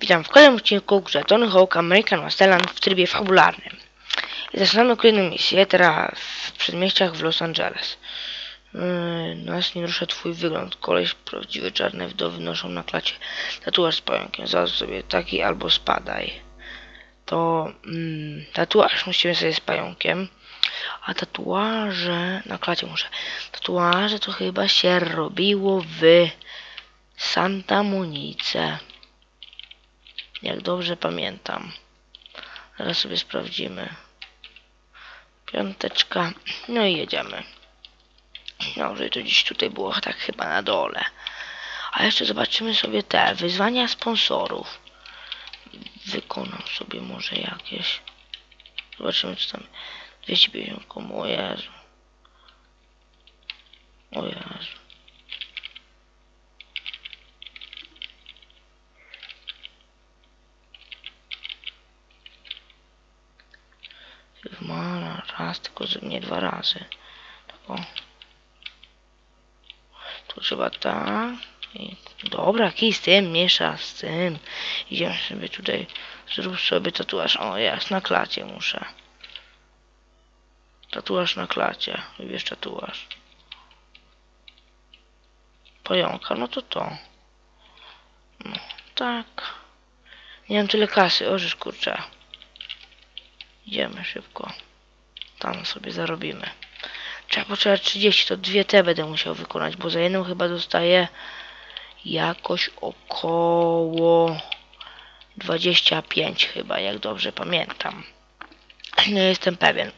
Witam w kolejnym odcinku grze Tony Hawk American Wasteland w trybie fabularnym. I zaczynamy kolejną misję, teraz w przedmieściach w Los Angeles. Nas nie rusza twój wygląd. Koleś prawdziwy czarne wdowy noszą na klacie tatuaż z pająkiem. Załóż sobie taki albo spadaj. To tatuaż musimy sobie z pająkiem. A tatuaże na klacie muszę. Tatuaże to chyba się robiło w Santa Monice. Jak dobrze pamiętam. Zaraz sobie sprawdzimy. Piąteczka. No i jedziemy. Dobrze, to gdzieś tutaj było tak chyba na dole. A jeszcze zobaczymy sobie te wyzwania sponsorów. Wykonam sobie może jakieś. Zobaczymy co tam. 250 komu. O Jezu. O Jezu. Ma raz, tylko nie 2 razy. O. Tu trzeba tak. I dobra, kij z tym, miesza z tym. Idziemy sobie tutaj. Zrób sobie tatuaż. O, jest, na klacie muszę. Tatuaż na klacie. Wybierz tatuaż. Pająka, no to to. No, tak. Nie mam tyle kasy, orzesz kurczę. Idziemy szybko. Tam sobie zarobimy. Trzeba potrzeba 30, to 2 te będę musiał wykonać, bo za jedną chyba dostaję jakoś około 25 chyba, jak dobrze pamiętam. Nie jestem pewien.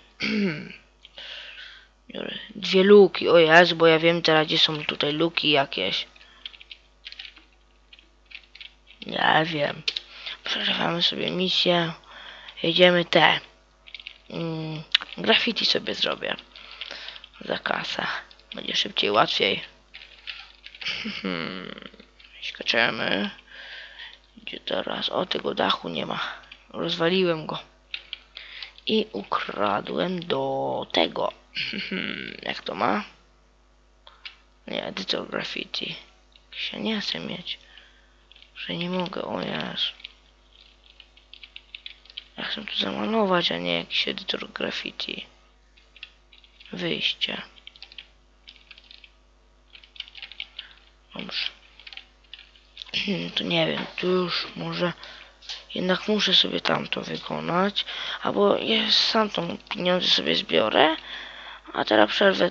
2 luki, o Jezu, bo ja wiem teraz gdzie są tutaj luki jakieś. Nie wiem. Przeżywamy sobie misję. Jedziemy te. Graffiti sobie zrobię. Za kasę. Będzie szybciej, łatwiej. Skaczemy. Gdzie teraz? O, tego dachu nie ma. Rozwaliłem go. I ukradłem do tego. Jak to ma? Nie, edytor graffiti. Się nie chcę mieć. Że nie mogę, o Jezu. Ja chcę tu zamalować, a nie jakiś edytor graffiti. Wyjście. Dobrze. To nie wiem, tu już może jednak muszę sobie tamto wykonać, albo ja sam tą pieniądze sobie zbiorę, a teraz przerwę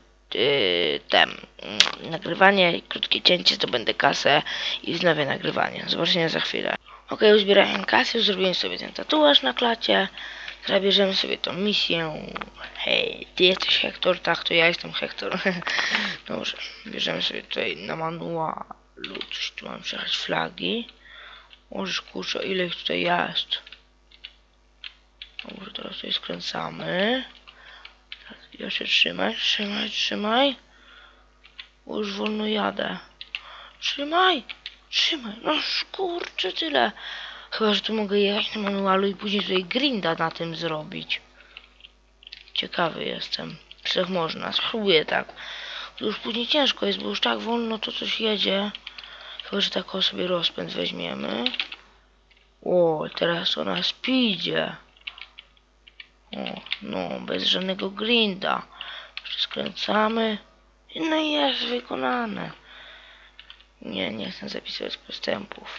nagrywanie, krótkie cięcie, to będę kasę i wznowię nagrywanie. Zobaczenia za chwilę. Ok, już zbierałem kasę, już zrobiłem sobie ten tatuaż na klacie. Teraz bierzemy sobie tą misję. Hej, ty jesteś Hektor? Tak, to ja jestem Hektor. Dobrze, bierzemy sobie tutaj na manualu. Coś tu mam przejechać flagi. Możesz kurczę, ile ich tutaj jest. Dobrze, teraz tutaj skręcamy. Ja się trzymaj. Bo już wolno jadę. Trzymaj. No kurczę, tyle. Chyba, że tu mogę jechać na manualu i później tutaj grinda na tym zrobić. Ciekawy jestem. Czy tak można? Spróbuję tak. To już później ciężko jest, bo już tak wolno to coś jedzie. Chyba, że tak sobie rozpęd weźmiemy. O, teraz ona speedzie. O, no, bez żadnego grinda. Skręcamy. No i jest wykonane. Nie chcę zapisywać postępów.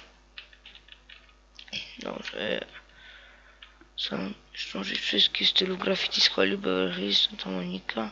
Dobrze. Chcę zdążyć wszystkie w stylu graffiti z Hollywood Hills, Santa Monica.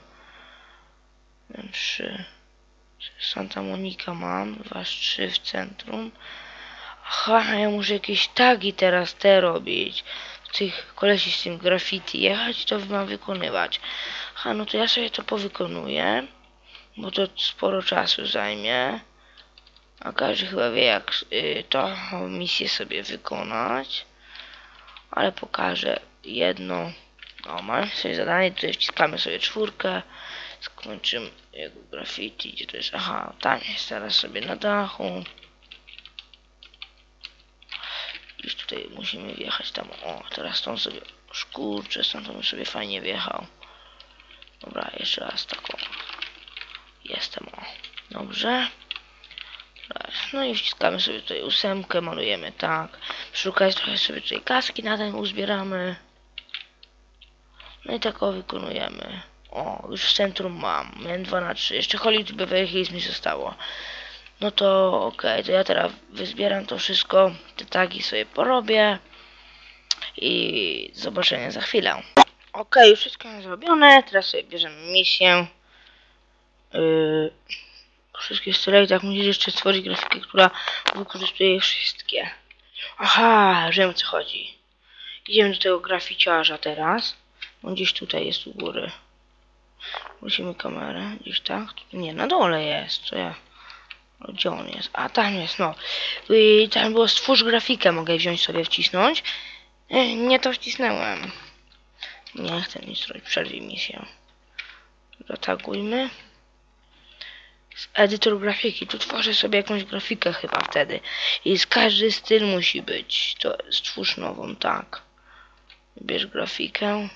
3. Santa Monica mam, was 3 w centrum. Aha, ja muszę jakieś tagi teraz robić. Tych kolesi z tym graffiti jechać, to mam wykonywać. Aha, no to ja sobie to powykonuję, bo to sporo czasu zajmie. A każdy chyba wie jak to misję sobie wykonać. Ale pokażę jedno. O, mamy sobie zadanie, tutaj wciskamy sobie 4. Skończymy jego graffiti, gdzie to jest? Aha, tam jest, teraz sobie na dachu. Już tutaj musimy wjechać tam. O, teraz tą sobie, szkurczę, stąd bym sobie fajnie wjechał. Dobra, jeszcze raz taką. Jestem, o. Dobrze. No i wciskamy sobie tutaj 8, malujemy tak. Szukać trochę sobie tutaj kaski na ten uzbieramy. No i tak wykonujemy. O, już w centrum mam. Miałem 2 na 3. Jeszcze Hollywood Beverly Hills mi zostało. No to okej, to ja teraz wyzbieram to wszystko. Te tagi sobie porobię. I zobaczenia za chwilę. Okej, już wszystko jest zrobione. Teraz sobie bierzemy misję. Wszystkie strony, tak musisz jeszcze stworzyć grafikę, która wykorzystuje je wszystkie. Aha, wiem o co chodzi. Idziemy do tego graficiarza teraz. On gdzieś tutaj jest u góry. Musimy kamerę. Gdzieś tak? Nie, na dole jest. Co ja? O, gdzie on jest? A, tam jest, no. I tam było stwórz grafikę, mogę wziąć sobie, wcisnąć. Nie to wcisnąłem. Nie chcę nic robić, przerwij misję. Zatagujmy. Edytor grafiki, tu tworzę sobie jakąś grafikę chyba wtedy. I z każdy styl musi być. To stwórz nową, tak. Wybierz grafikę.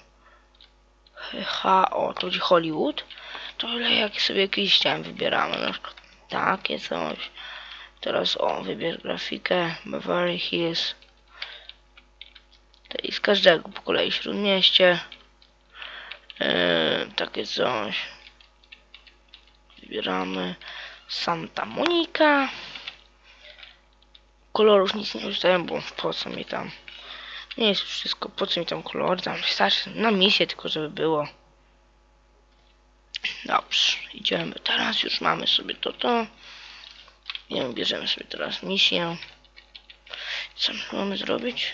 O, to chodzi Hollywood. To jak sobie jakiś chciałem wybieramy. Na przykład takie coś. Teraz wybierz grafikę. Beverly Hills. I z każdego po kolei Śródmieście. Takie coś. Wybieramy Santa Monica. Kolorów nic nie użyłem, bo po co mi tam. Nie jest wszystko, po co mi tam kolory, tam wystarczy na misję tylko, żeby było. Dobrze, idziemy teraz, już mamy sobie to. I bierzemy sobie teraz misję. Co mamy zrobić?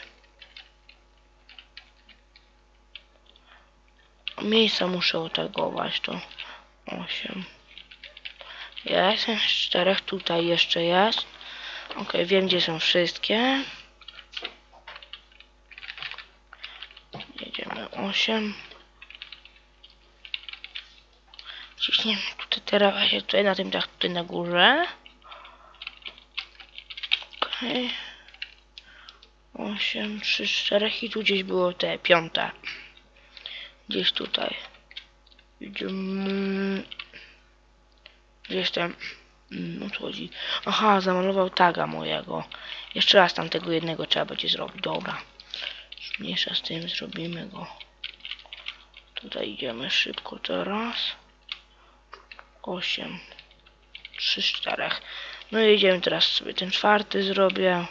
Miejsca muszę otagować, to 8. Jest, 4 tutaj jeszcze jest. Ok, wiem gdzie są wszystkie. Jedziemy 8. Ciśniemy tutaj teraz, tutaj na tym tak tutaj na górze. Ok. 8, 3, 4 i tu gdzieś było te 5. Gdzieś tutaj. Idziemy. Gdzieś tam. No co chodzi? Aha, zamalował taga mojego. Jeszcze raz tam tego jednego trzeba będzie zrobić. Dobra. Mniejsza z tym, zrobimy go. Tutaj idziemy szybko teraz. 8, 3, 4. No i idziemy teraz sobie ten 4 zrobię.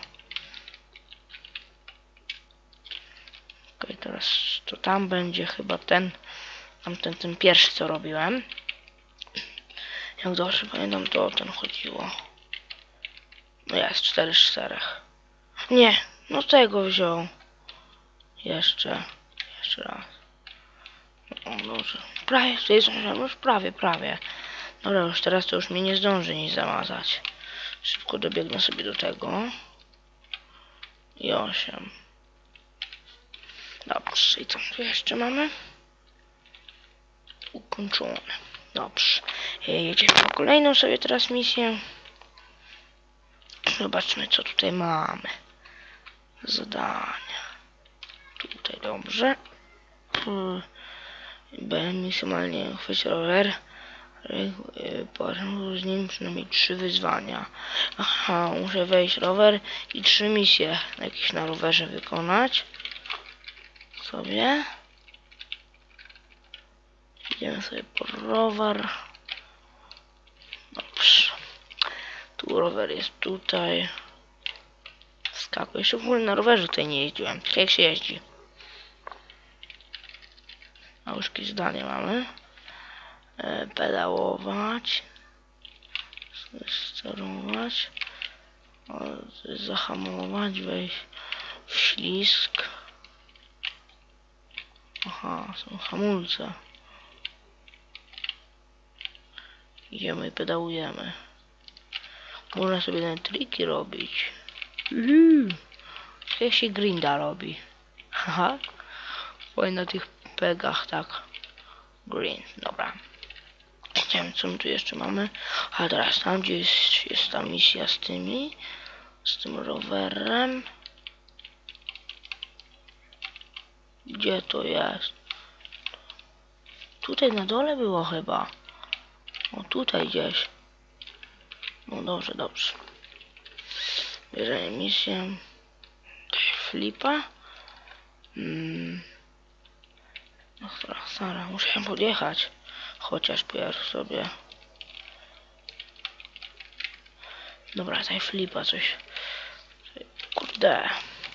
Ok, teraz to tam będzie chyba ten pierwszy co robiłem. Jak dobrze pamiętam, to o ten chodziło. No jest 4 z 4. Nie, no tego wziął. Jeszcze raz. O, dobrze. Prawie, tutaj zdążyłem, już prawie. Dobra, już teraz to już mnie nie zdąży nic zamazać. Szybko dobiegnę sobie do tego. I 8. Dobrze, i co tu jeszcze mamy? Ukończone. Dobrze. Jedziemy po kolejną sobie teraz misję. Zobaczmy co tutaj mamy. Zadania. Tutaj dobrze. Maksymalnie chwyć rower. Z nim przynajmniej 3 wyzwania. Aha, muszę wejść rower i 3 misje jakieś na rowerze wykonać. Sobie. Idziemy sobie po rower. Dobrze. Tu rower jest tutaj. Skakuję. Jeszcze w ogóle na rowerze tutaj nie jeździłem. Jak się jeździ? A już jakieś zdanie mamy. Pedałować. Sterować. Zahamować. Wejść w ślizg. Aha, są hamulce. Idziemy i pedałujemy. Można sobie te triki robić. Jak się grinda robi. Haha. Oj, na tych pegach, tak. Green, dobra. Nie wiem, co my tu jeszcze mamy. A teraz tam, gdzie jest ta misja z tymi. Z tym rowerem. Gdzie to jest? Tutaj na dole było chyba. O, tutaj gdzieś. No dobrze. Bierzemy misję flipa. No Sara, muszę podjechać. Chociaż pierw sobie. Dobra, tutaj flipa coś. Kurde.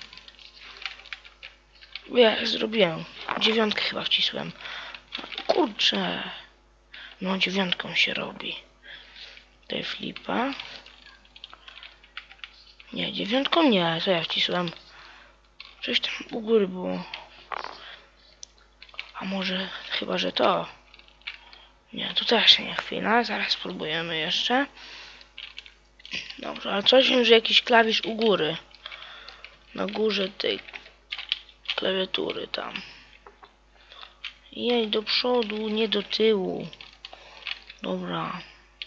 Ja zrobiłem. 9 chyba wcisłem. Kurczę. No 9 się robi. Tutaj flipa. Nie, 9 nie. Co ja wcisłem? Coś tam u góry było. A może chyba, że to. Nie, tu też nie. Chwila. Zaraz spróbujemy jeszcze. Dobrze, ale coś wiem, że jakiś klawisz u góry. Na górze tej klawiatury tam. Jej, do przodu, nie do tyłu. Dobra.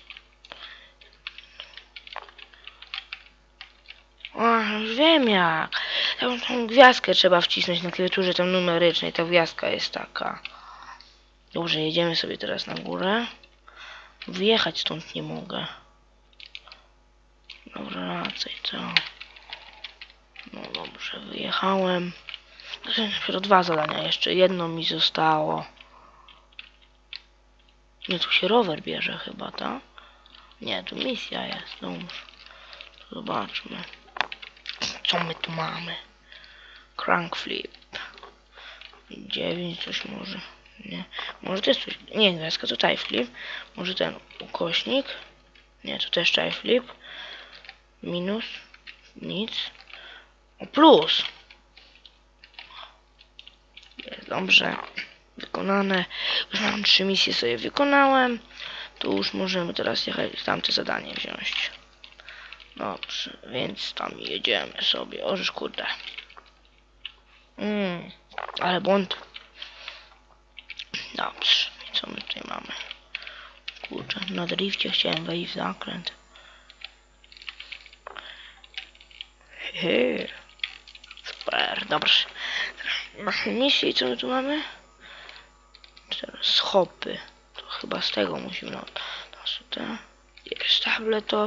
A, już wiem jak. Tą gwiazdkę trzeba wcisnąć na klawiaturze tam numerycznej. Ta gwiazdka jest taka. Dobrze, jedziemy sobie teraz na górę. Wyjechać stąd nie mogę. Dobra, raczej co? No dobrze, wyjechałem. Dopiero 2 zadania jeszcze. Jedno mi zostało. Nie, tu się rower bierze chyba, tak? Nie, tu misja jest. Dobrze. Zobaczmy. Co my tu mamy? Crank flip. 9 coś może. Nie. Może to jest coś. Nie, gwiazdka to tie flip. Może ten ukośnik. Nie, to też tie flip. Minus. Nic. O, plus. Jest dobrze. Wykonane. Już mam 3 misje sobie wykonałem. Tu już możemy teraz jechać tamte zadanie wziąć. Dobrze, więc tam jedziemy sobie. Ożeż kurde. Ale błąd. Dobrze, i co my tutaj mamy? Kurczę, na drifcie chciałem wejść w zakręt. Super, dobrze. Mamy misję i co my tu mamy? Teraz hopy. To chyba z tego musimy. No, jest tabletop.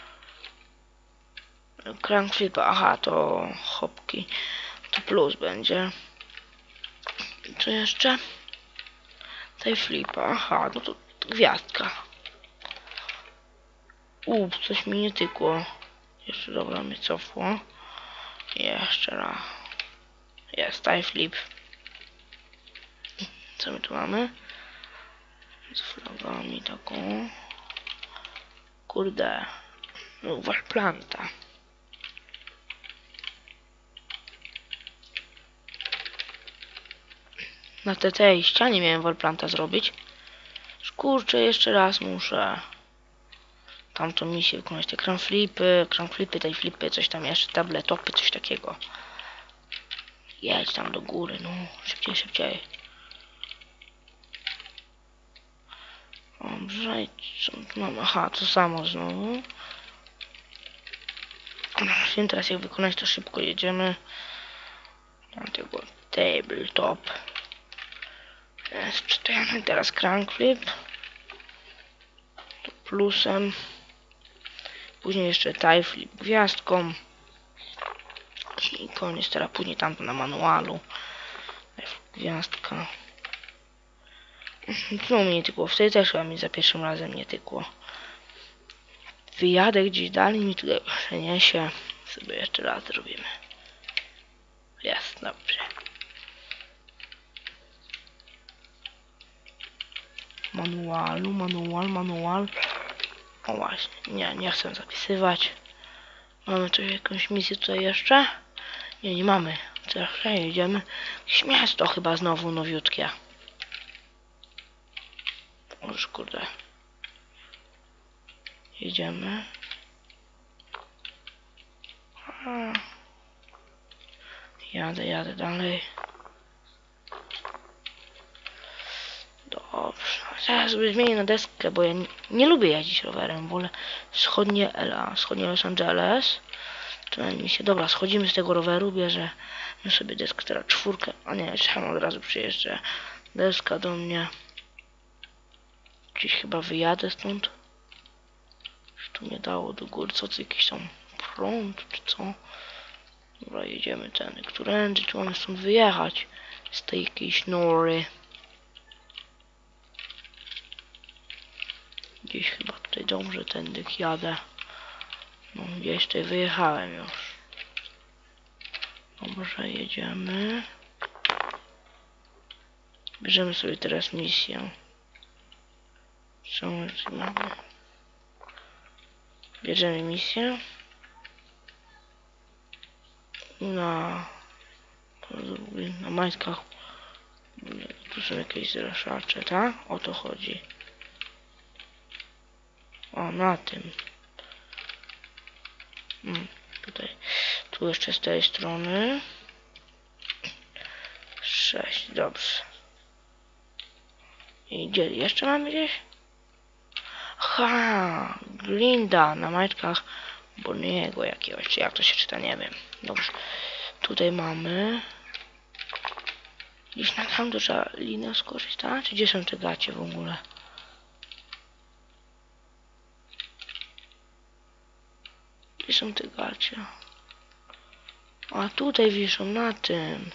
Crank flip, aha, to hopki. To plus będzie. Co jeszcze? Tej flipa, aha, no to gwiazdka. Coś mi nie tykło. Jeszcze dobra, mnie cofło. Jeszcze raz. Jest, tie flip. Co my tu mamy? Z flagami taką. Kurde. No, planta. Na tej ścianie miałem wallplanta zrobić. Kurczę, jeszcze raz muszę. Tamtą misję wykonać. Te cranflipy, tej flipy, coś tam jeszcze, tabletopy, coś takiego. Jedź tam do góry, no. Szybciej, szybciej. Dobrze, co tu mam? Aha, to samo znowu. Wiem teraz jak wykonać, to szybko jedziemy. Mam tego tabletop. Czytamy teraz crankflip. To plusem. Później jeszcze tie flip gwiazdką. I koniec, teraz później tamto na manualu. Gwiazdka. Znowu mnie nie tykło. Wtedy też chyba mi za pierwszym razem nie tykło. Wyjadę gdzieś dalej, mi tutaj przeniesie. Sobie jeszcze raz zrobimy. Jest, dobrze. Manual. O właśnie, nie chcę zapisywać. Mamy tu jakąś misję tutaj jeszcze? Nie mamy. Teraz jedziemy. Jakieś miasto chyba znowu nowiutkie. Już kurde. Jedziemy. Jadę dalej. Dobrze. Teraz sobie zmienię na deskę, bo ja nie lubię jeździć rowerem. Wolę wschodnie Los Angeles. To mi się. Dobra, schodzimy z tego roweru, bierzemy sobie deskę, teraz 4. A nie, jeszcze od razu przyjeżdżę. Deska do mnie. Gdzieś chyba wyjadę stąd. Już tu nie dało do góry, co jakieś są front, czy co? Dobra, jedziemy tędy. Którędy tu mamy stąd wyjechać? Z tej jakiejś nory. Gdzieś chyba tutaj dobrze tędy jadę. No, gdzieś tutaj wyjechałem już. Dobrze, jedziemy. Bierzemy sobie teraz misję. Co my tu mamy? Bierzemy misję. Na majtkach. Tu są jakieś zraszacze, tak? O to chodzi. O, na tym. Tutaj. Tu jeszcze z tej strony. 6, dobrze. I gdzie jeszcze mamy gdzieś? Ha, Glinda na majtkach Boniego jakiegoś, czy jak to się czyta, nie wiem. Dobrze. Tutaj mamy. Gdzieś na tam trzeba linę skoczyć, tak? Czy gdzie są te gacie w ogóle? Gdzie są te gacie? A tutaj wiszą, na tym.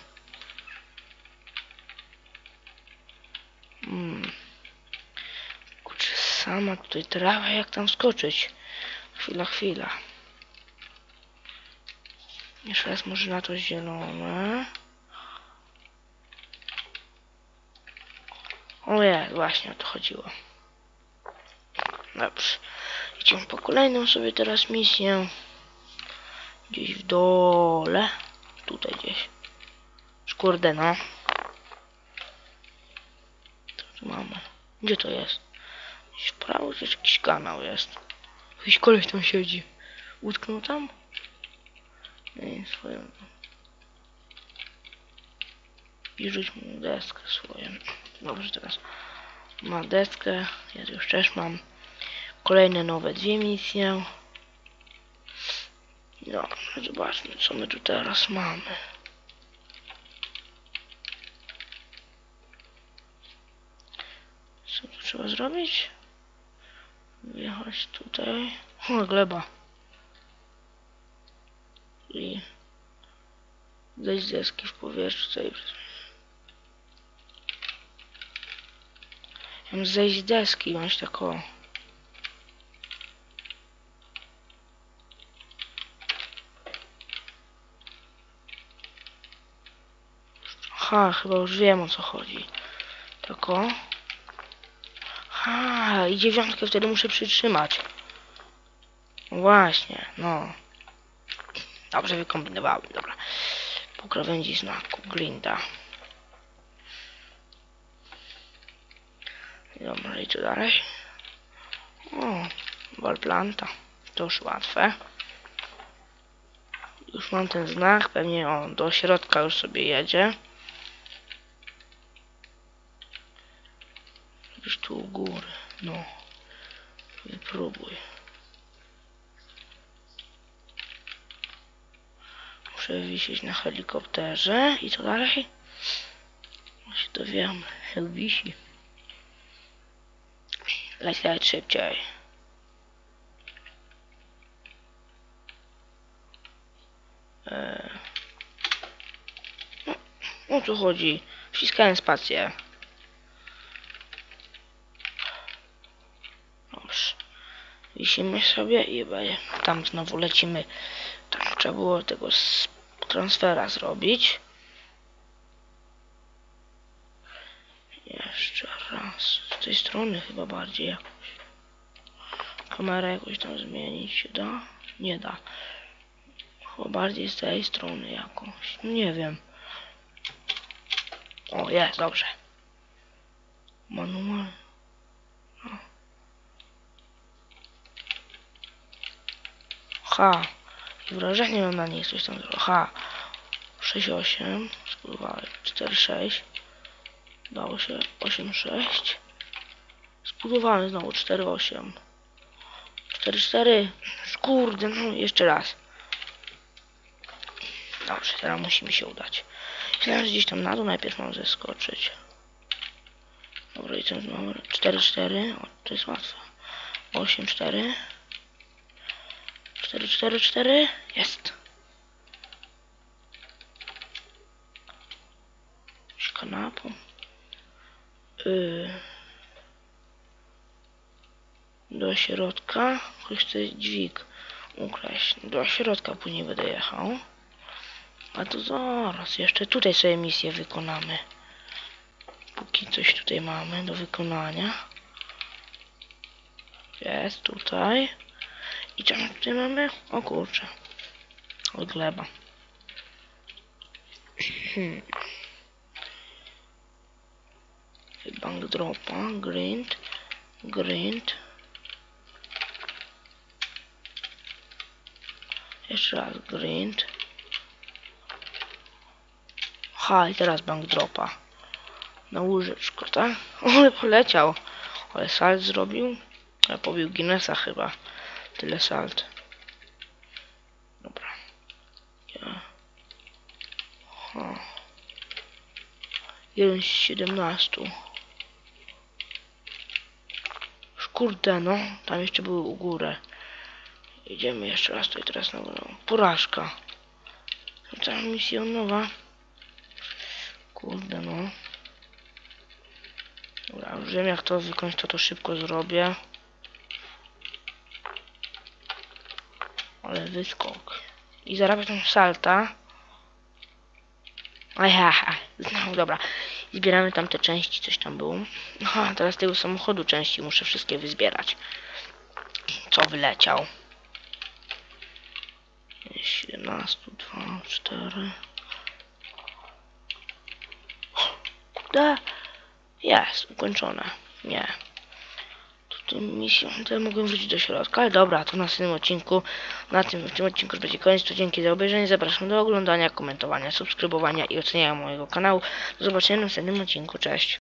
Kurczę, sama tutaj trawa, jak tam skoczyć? Chwila. Jeszcze raz może na to zielone. O jest, właśnie o to chodziło. Dobrze. Idziemy po kolejną sobie teraz misję. Gdzieś w dole. Tutaj gdzieś. Kurde no. Co tu mamy? Gdzie to jest? Gdzieś w prawo, gdzieś jakiś kanał jest. Jakiś koleś tam siedzi. Utknął tam? Nie, swoją. I rzuć mu deskę swoją. Dobrze, teraz ma deskę. Ja już też mam. Kolejne nowe 2 misje. No, zobaczmy co my tu teraz mamy. Co tu trzeba zrobić? Wjechać tutaj. O, gleba. I zejść z deski w powietrze. Ja mam zejść z deski, bądź tak o. Aha, chyba już wiem o co chodzi. Tak o. Aha, i 9 wtedy muszę przytrzymać. Właśnie, no. Dobrze wykombinowałem, dobra. Po krawędzi znaku Glinda. Dobra, i co dalej? O, Wallplanta. To już łatwe. Już mam ten znak, pewnie on do środka już sobie jedzie. Już tu u góry, no. Wypróbuj. Muszę wisieć na helikopterze. I co dalej? Ja się dowiem. Jak wisi. Leć szybciej. O co chodzi? Wciskałem spację. Dobrze. Wisimy sobie i tam znowu lecimy. Tak, trzeba było tego transfera zrobić. Jeszcze raz. Z tej strony chyba bardziej jakoś. Kamerę jakoś tam zmienić się da? Nie da. Chyba bardziej z tej strony jakoś. Nie wiem. O, jest, dobrze. Manual. Ha. I wrażenie mam na niej coś tam. Ha. 6,8. Spróbowałem. 4,6. Dało się 8,6. Spróbowałem znowu 4,8. 4,4. Kurde, no jeszcze raz. Dobrze, teraz musi mi się udać. Myślałem, że gdzieś tam na dół najpierw mam zeskoczyć. Dobra, i co mamy? 4,4. O, to jest łatwe. 8,4. 4. Jest. Z kanapą. Do środka. Ktoś chce dźwig ukraść. Do środka później będę jechał. A to zaraz. Jeszcze tutaj sobie misję wykonamy. Póki coś tutaj mamy do wykonania. Jest tutaj. I co my tutaj mamy? O kurczę. Od gleba. Bank dropa. Grind. Jeszcze raz grind. Ha, i teraz bank dropa. Na łyżeczko, tak? Ale poleciał. Ale salt zrobił. Ja pobił Guinnessa chyba. Tyle salt. Dobra. Ha. 1 z 17. Kurde no. Tam jeszcze były u góry. Idziemy jeszcze raz tutaj teraz na górę. Porażka. Cała misja nowa. Kurde no. Dobra, już wiem jak to wykończyć, to szybko zrobię. Ale wyskok. I zarabię tam salta. Aha, no dobra. Zbieramy tam te części, coś tam było. Aha, teraz tego samochodu części muszę wszystkie wyzbierać. Co wyleciał? 17, 2, 4. Kurde. Jest, ukończone. Nie. Tutaj misją, tutaj mogłem wrócić do środka, ale dobra, to w następnym odcinku. W tym odcinku już będzie koniec. To dzięki za obejrzenie. Zapraszam do oglądania, komentowania, subskrybowania i oceniania mojego kanału. Do zobaczenia w następnym odcinku. Cześć.